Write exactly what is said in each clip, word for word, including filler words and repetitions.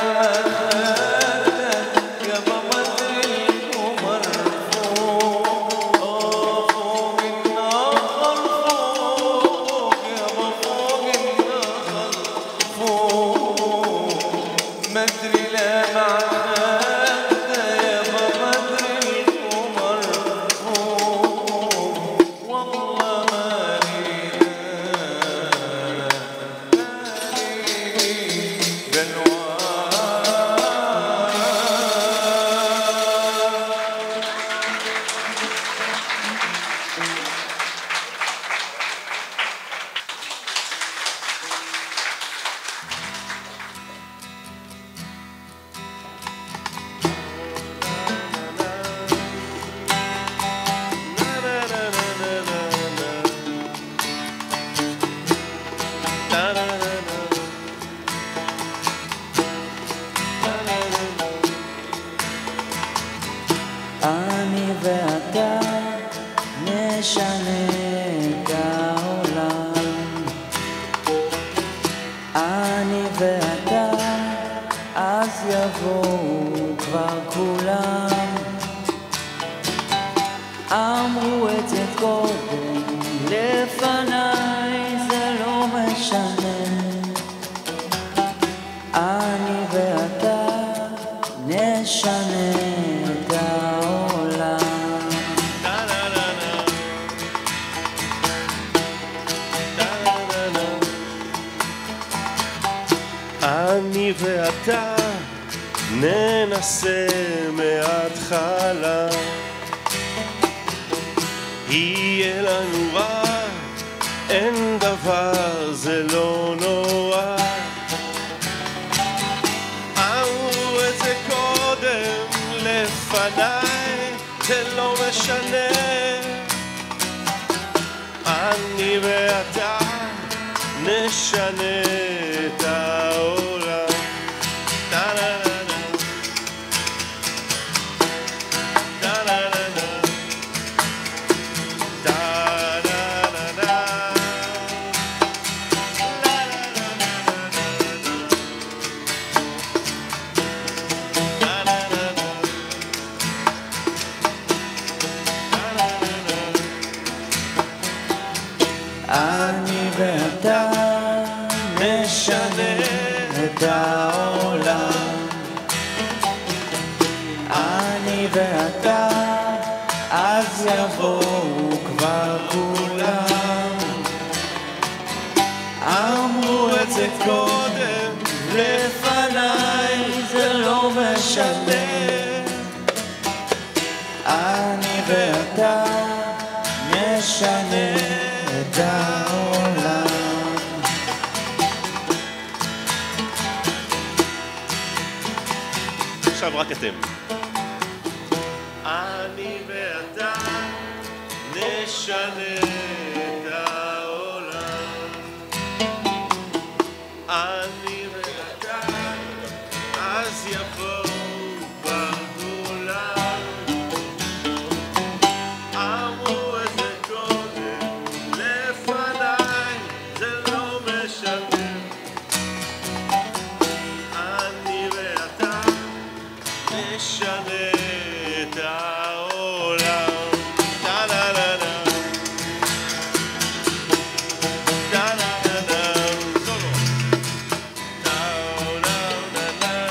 אני ואתה ננסה מההתחלה, יהיה לנו רע, אין דבר, זה לא נורא. אמרו את זה קודם לפניי, זה לא משנה. אני ואתה נשנה את העולם. אני ואתה נשנה את העולם. אני ואתה, אז יבואו כבר כולם. אמרו את זה קודם לפניי, זה לא משנה. אני ואתה נשנה את העולם. עכשיו רק אתם. אני ואתה נשנה את העולם. אני ואתה, אז יבואו כבר כולם. אמרו את זה קודם לפניי, זה לא משנה. אני ואתה נשנה את העולם. טה לה לה לה, טה לה לה לה, סולו. טה לה לה לה,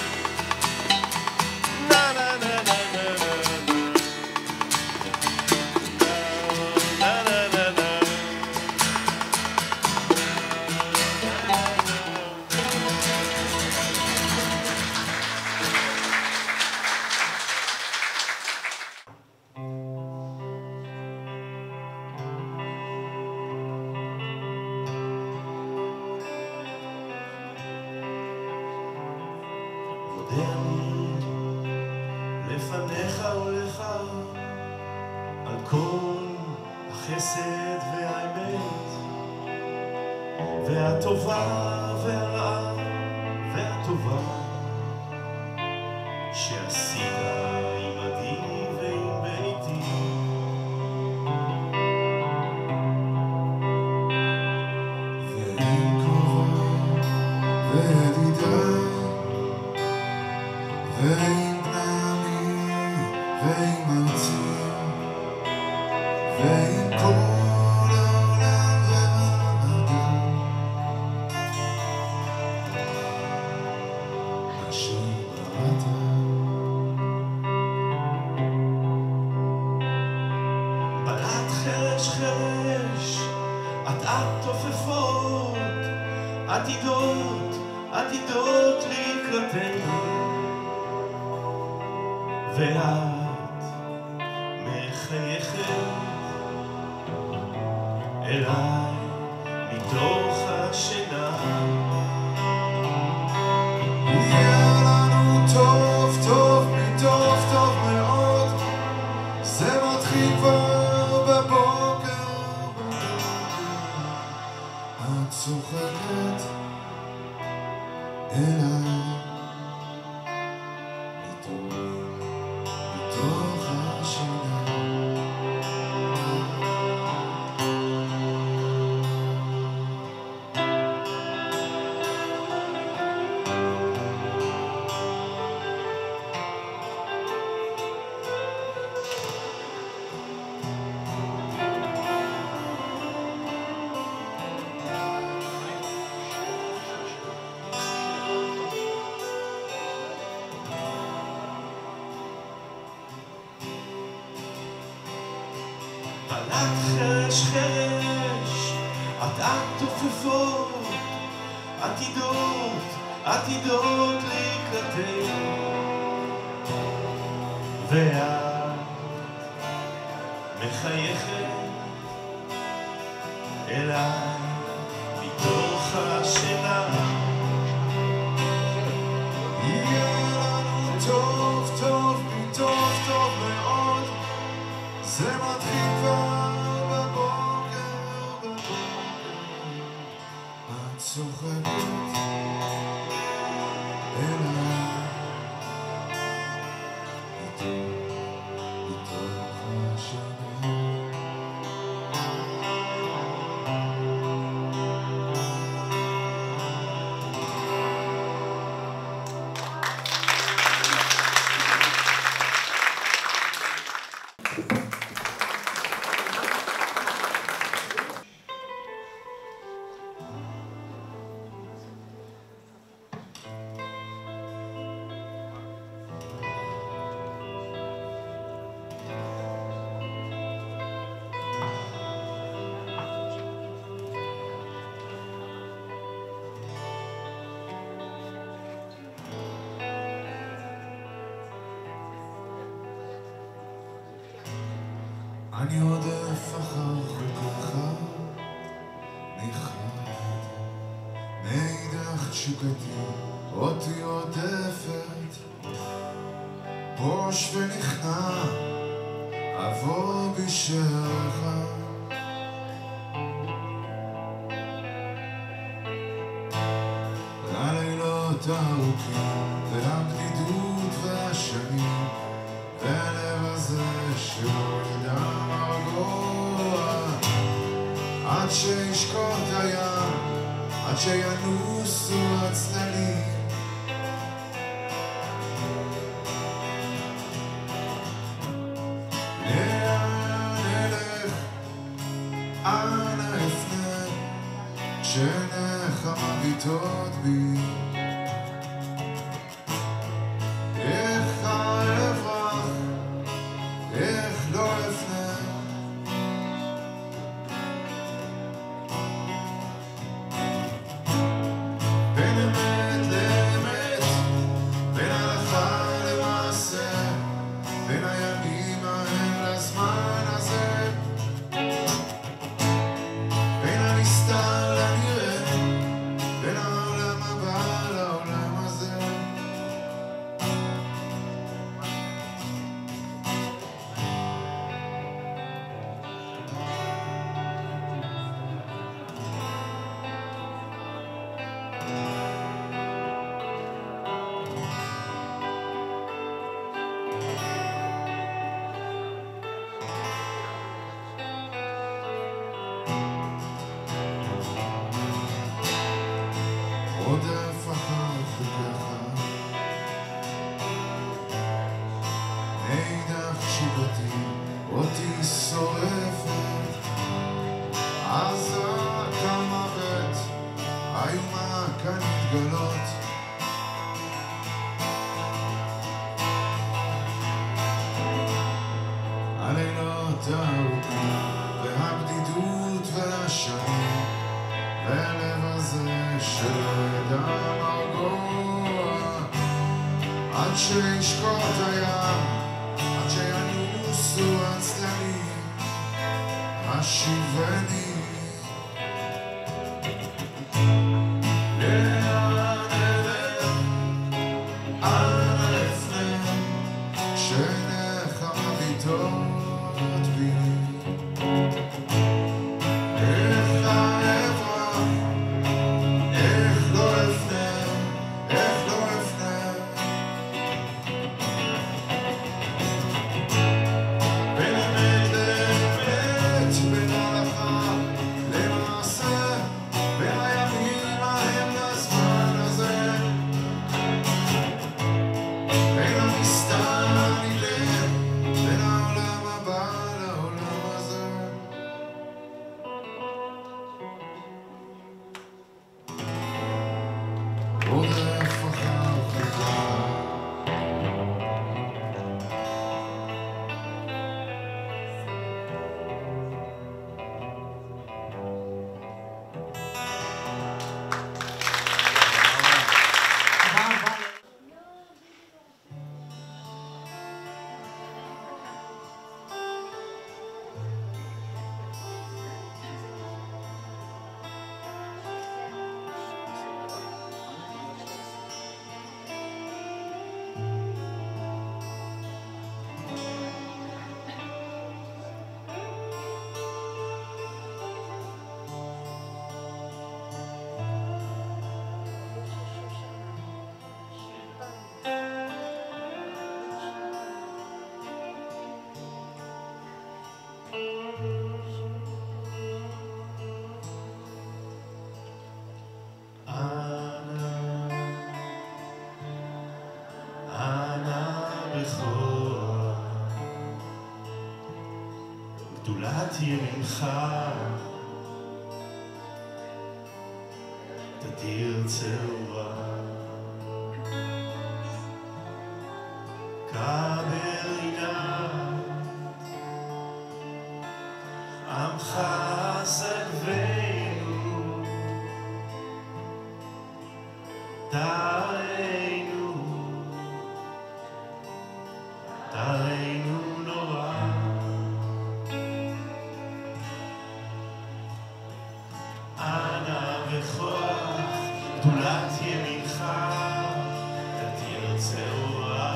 לה לה לה לה לה, לה לה לה לה. מודה אני לפניך ולך על כל החסד והאמת והטובה והרעה והטובה שעשית עמדי ועם ביתי. ועם קרובי וידידיי ועם בני עמי ועם ארצי ועם כל העולם והאדם אשר בראת. בלט חרש חרש, עטעת תופפות, עתידות, עתידות לקראתנו, ואת מחייכת אליי מתוך השינה. יהיה לנו טוב טוב מטוב טוב מאוד, זה מתחיל כבר בבוקר. את צוחקת אליי מתוך מתוך השינה. בלט חרש חרש, עטעת תופפות, עתידות, עתידות לקראתנו, ואת מחייכת אליי מתוך השינה. יהיה לנו טוב טוב מטוב טוב מאוד, זה מתחיל כבר בבוקר, בבוקר. את צוחקת אליי מתוך מתוך השינה. אני עודף אחר חוקך מחד, מאידך תשוקתי אותי עודפת, בוש ונכנע אבוא בשערך. הלילות הארוכים והבדידות והשנים והלב הזה שלא ידע מרגוע, עד שישקוט הים, עד שינוסו הצללים. לאן אלך, אנה אפנה, כשעיניך מביטות בי. איך אברח, איך לא אפנה, בין אמת לאמת, בין הלכה למעשה, בין הימים ההם לזמן הזה, בין הנסתר לנראה, בין העולם הבא והלב הזה שלא ידע מרגוע עד שישקוט הים, עד שינוסו הצללים, השיבני לאן אלך, אנה לפני, כשעיניך מביטות בי. איך אברח, איך לא אפנה, איך לא אפנה. בין אמת לאמת, בין הלכה למעשה, בין הימים ההם לזמן הזה, בין המסתר לנילם, בין העולם הבא לעולם הזה. רודף אחר חיכה גדולת ימינך תדיר צהורה קבל עינת עמך סגבנו תארנו תארנו נורא אנא בכוח גדולת ימינך תתיר צהורה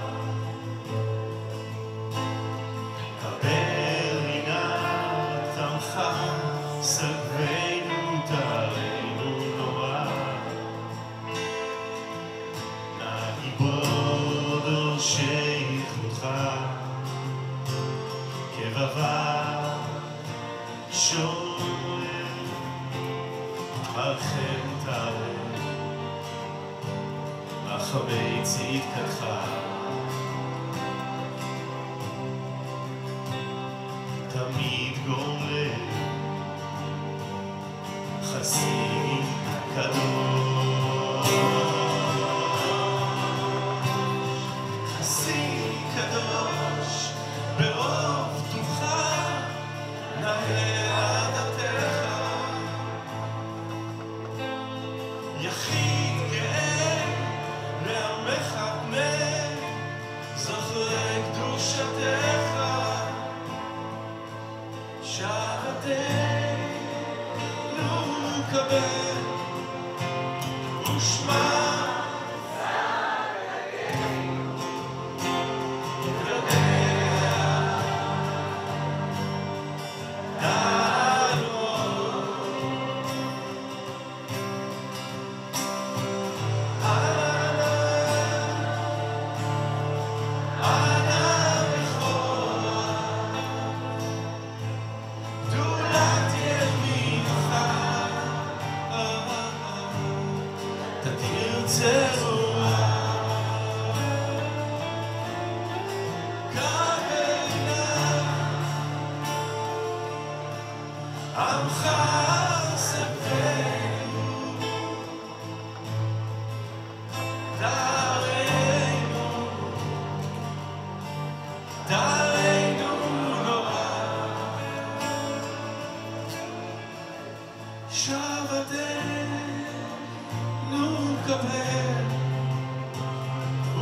קבל עינת עמך סגבנו תארנו נורא נא עיבוד אורשי ייחודך כבבה שומר מרחם תארם רחבי צדקתך תמיד גומר חסיד קדוש חסיד קדוש ברוב טובך נאה עדתך יחיד גאה לעמך פנה זוכרי קדושתך שעתנו קבל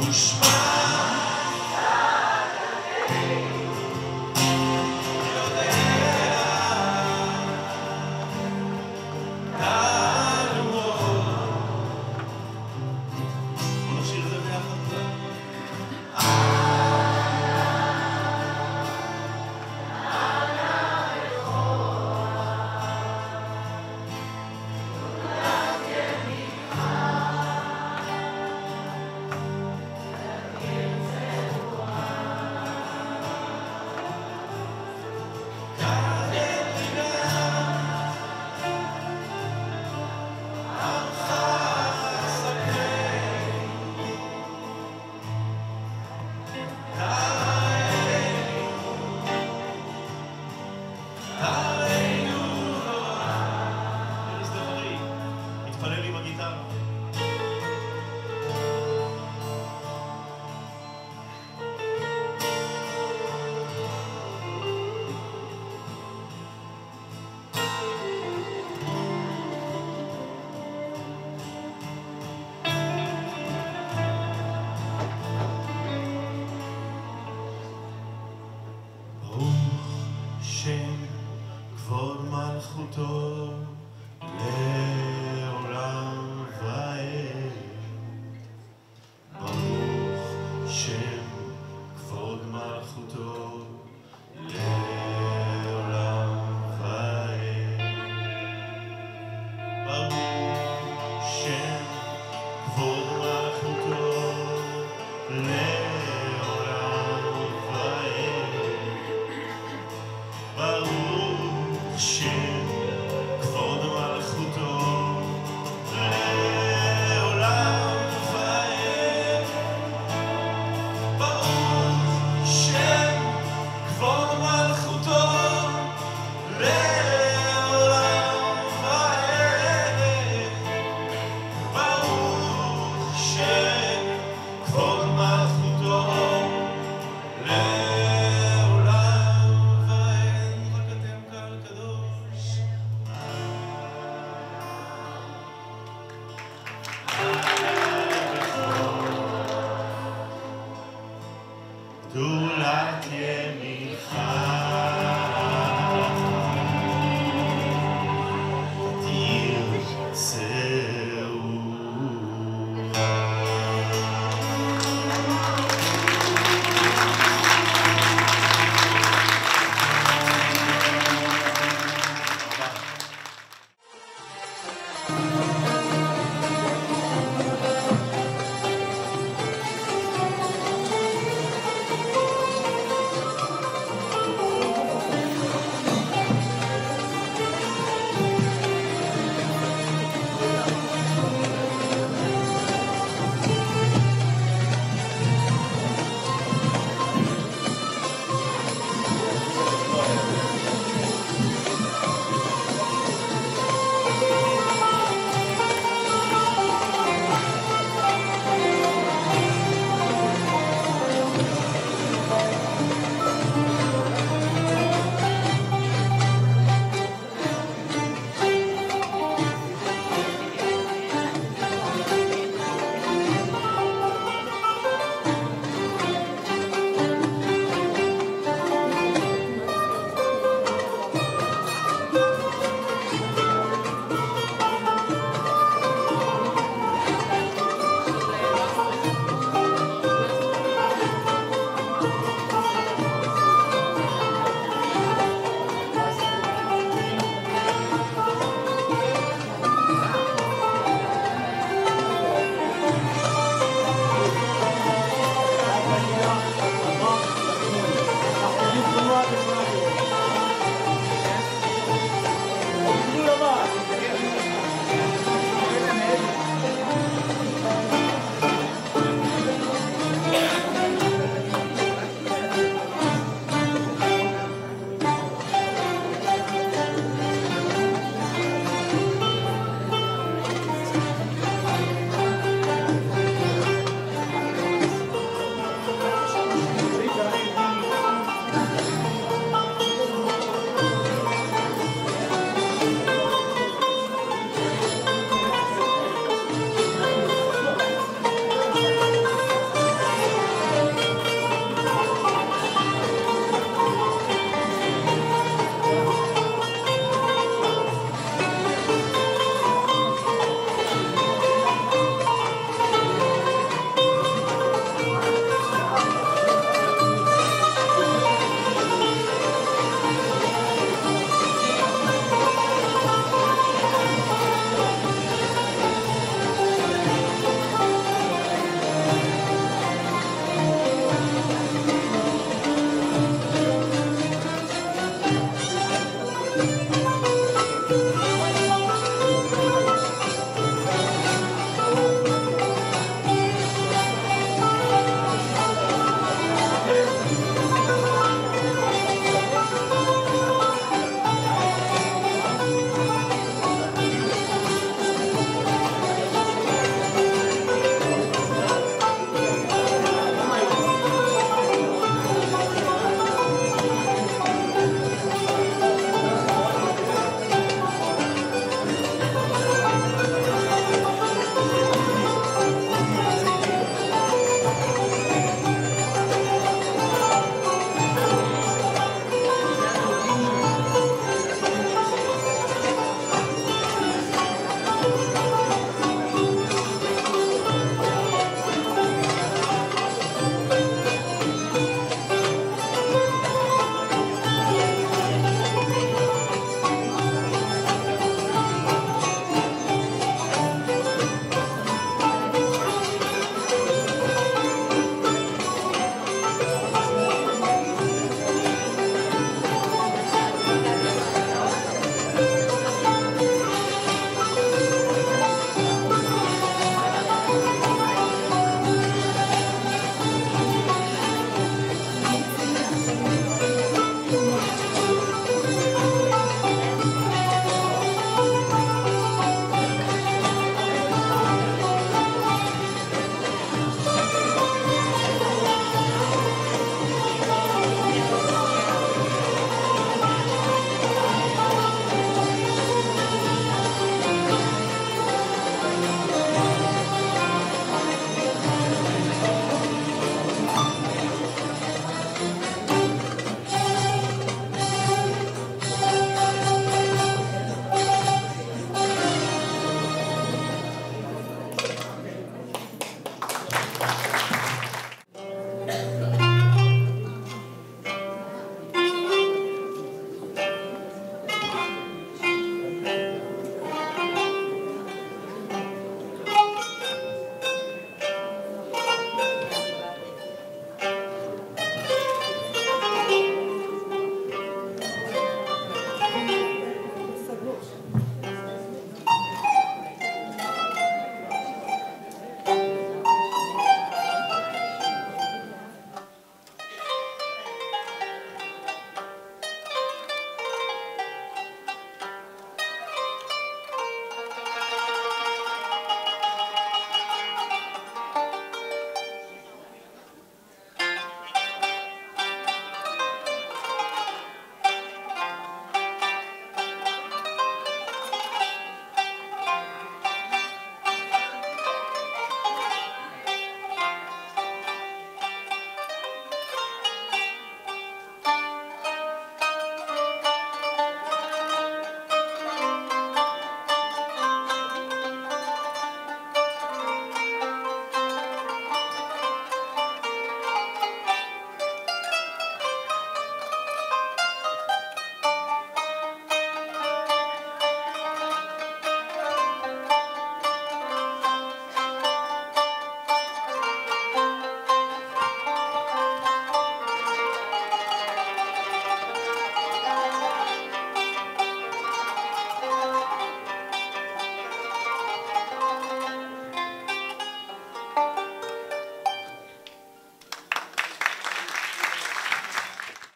גדולת ימין